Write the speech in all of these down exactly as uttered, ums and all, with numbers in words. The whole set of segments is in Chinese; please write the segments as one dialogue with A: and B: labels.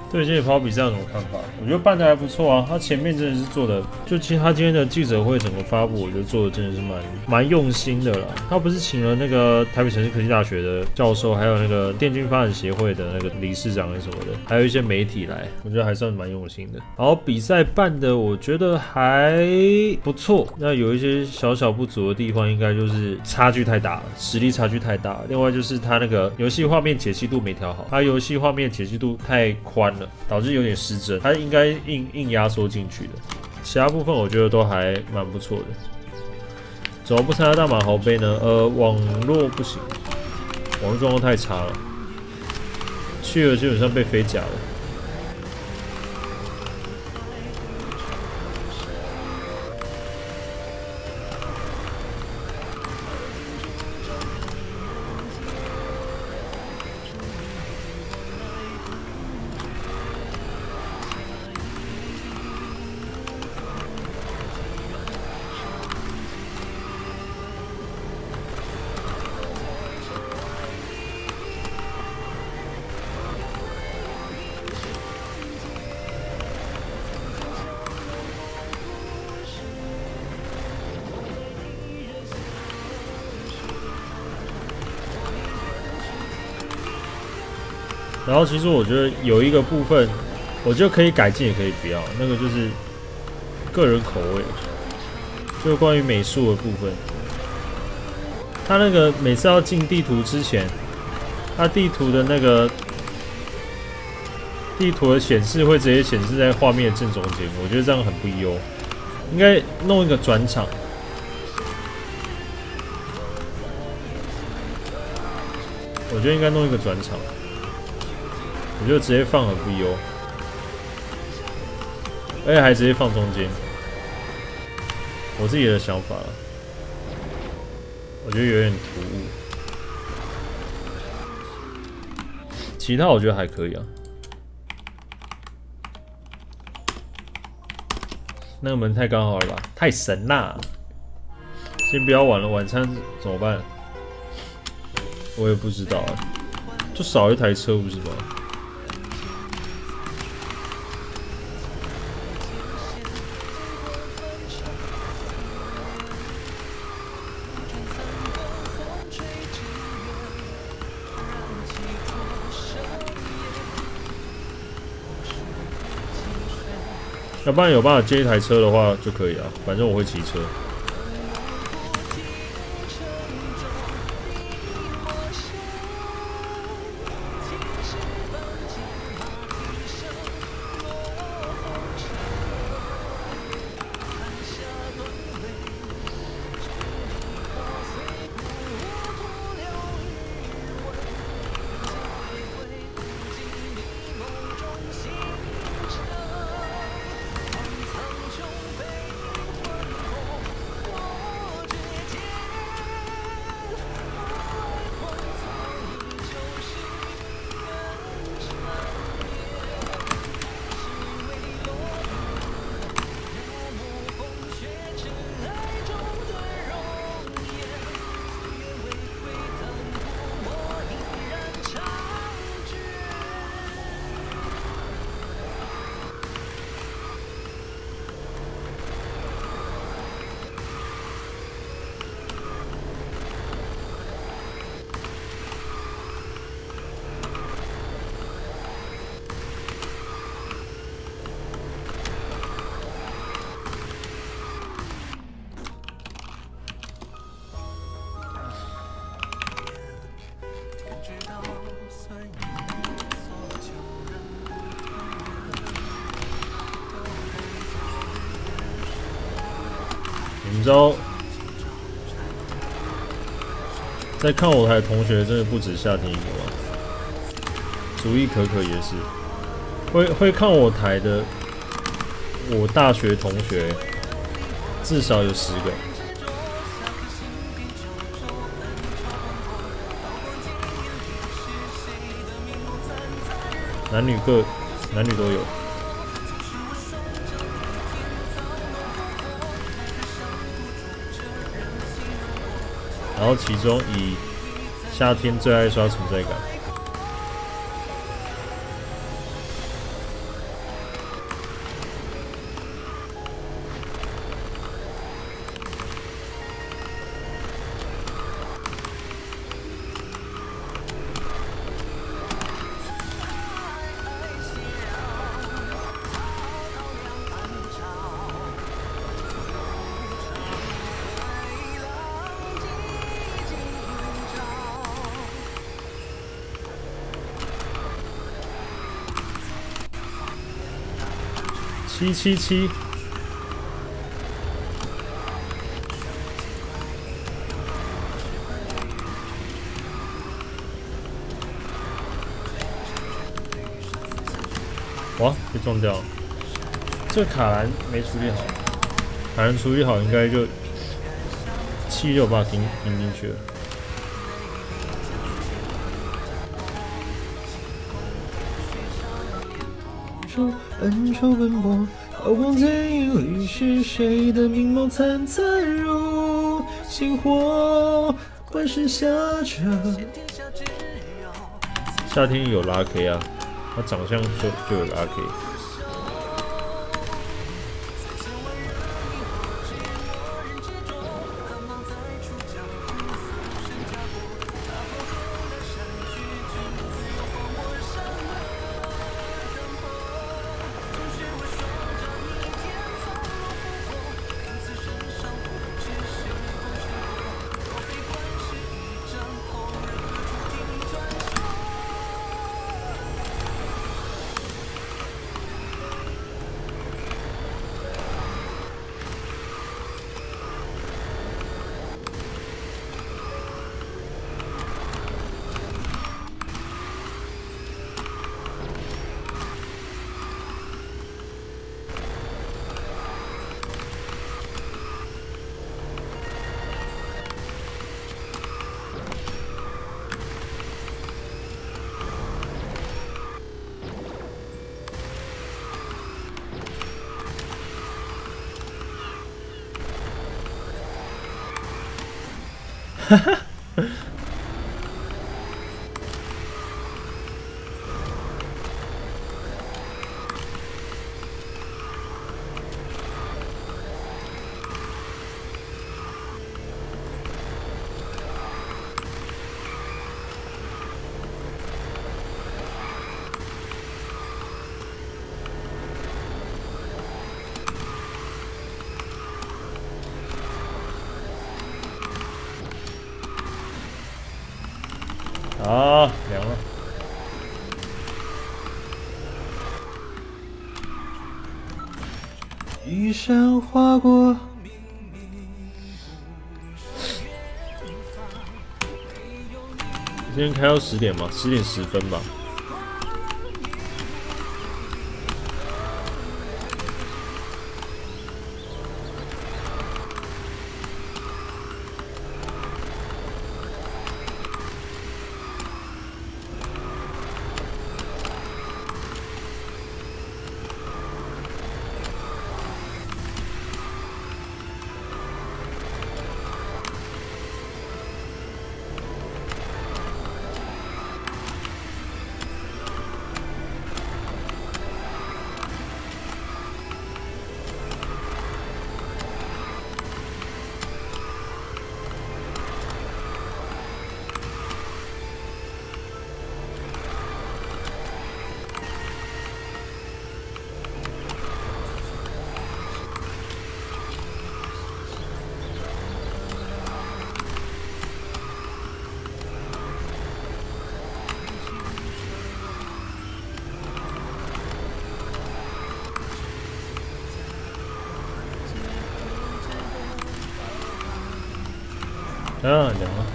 A: 对这些跑比赛有什么看法？我觉得办的还不错啊，他前面真的是做的，就其实他今天的记者会整个发布，我觉得做的真的是蛮蛮用心的啦。他不是请了那个台北城市科技大学的教授，还有那个电竞发展协会的那个理事长什么的，还有一些媒体来，我觉得还算蛮用心的。然后比赛办的我觉得还不错，那有一些小小不足的地方，应该就是差距太大了，实力差距太大了。另外就是他那个游戏画面解析度没调好，他游戏画面解析度太宽了，导致有点失真，他应该硬硬压缩进去的。其他部分我觉得都还蛮不错的。怎么不参加大马豪杯呢？呃，网络不行，网络状况太差了，去了基本上被飞甲了。然后其实我觉得有一个部分，我觉得可以改进，也可以不要，那个就是个人口味，就关于美术的部分。他那个每次要进地图之前，他地图的那个地图的显示会直接显示在画面的正中间，我觉得这样很不优，应该弄一个转场。我觉得应该弄一个转场。我觉得直接放很不优，而且还直接放中间，我自己的想法，我觉得有点突兀。其他我觉得还可以啊。那个门太刚好了吧？太神啦！先不要玩了，晚餐怎么办？我也不知道啊，就少一台车不是吗？要不然有办法接一台车的话就可以啊，反正我会骑车。你们知道，在看我台的同学真的不止夏天一个吗？竹意可可也是，会会看我台的，我大学同学至少有十个，男女各男女都有。然后其中以夏天最爱刷存在感， 七七七。哇，被撞掉了！这个卡兰没处理好，卡兰处理好应该就七六把顶顶进去了。恩仇奔波，刀光剑影里是谁的明眸惨惨如星火？万世下着。夏天有拉 K 啊，他长相就就有拉 K。哈哈。啊，凉了。一闪划过。今天开到十点嘛，十点十分吧。啊，凉了。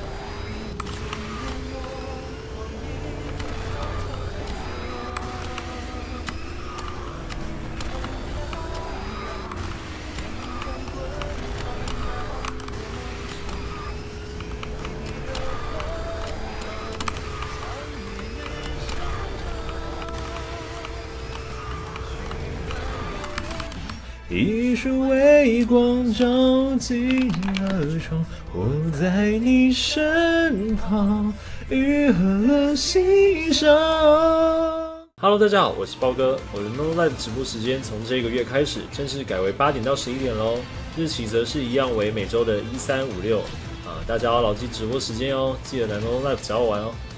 A: 一束微光照进了窗，我在你身旁，愈合了心伤。Hello， 大家好，我是包哥。我的 No Live 直播时间从这个月开始正式改为八点到十一点喽，日期则是一样为每周的一三五六啊，大家要牢记直播时间哦，记得来 No Live 找我玩哦。